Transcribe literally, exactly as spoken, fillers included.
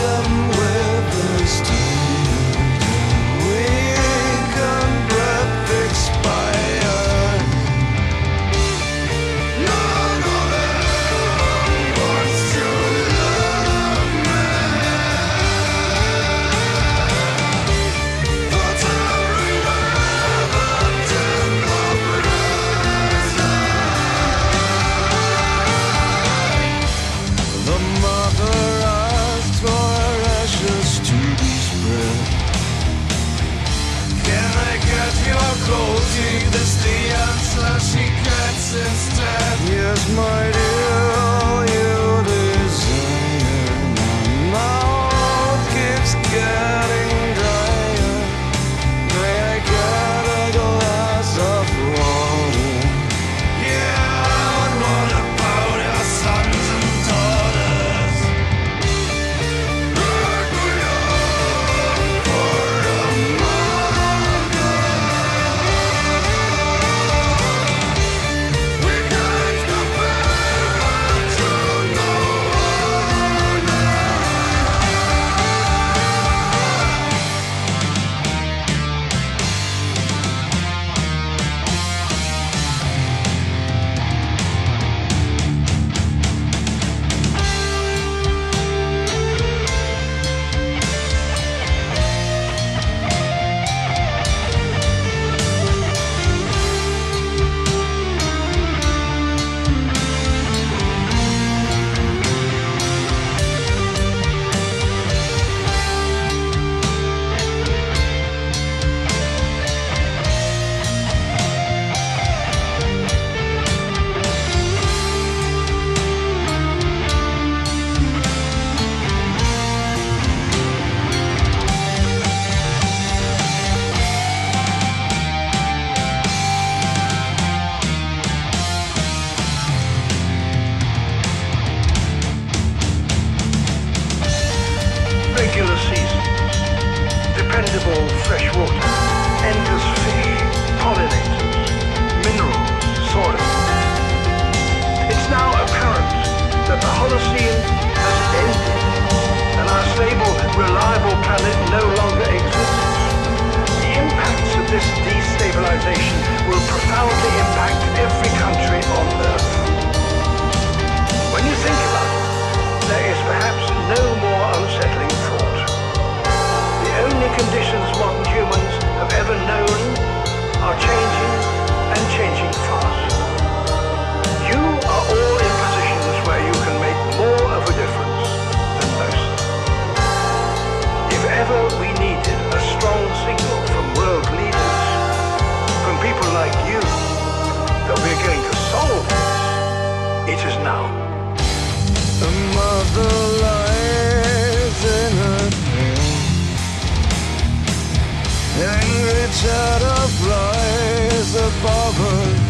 them with the steam. Weakened breath expire. None of them wants to love me. But every moment in the prison, the mother asked for ashes to be spread. Can I get your coating? This the answer she gets instead. Yes, my dear, you desire. My mouth keeps getting drier. May I get a glass of water? Yeah, and what about your sons and daughters? Requiem for a mother. We can't compare to no other. Regular seasons, dependable fresh water, endless fish, pollinators, minerals, soil. It's now apparent that the Holocene has ended and our stable, reliable planet no longer exists. The impacts of this destabilization will profoundly impact every country on Earth. When you think about it, there is perhaps no more unsettling thought. The only conditions modern humans have ever known are changing and changing fast. You are all in positions where you can make more of a difference than most. If ever we needed a strong signal from world leaders, from people like you, that we're going to solve this, it is now. The mother lies in her pain. Angry chatter flies above her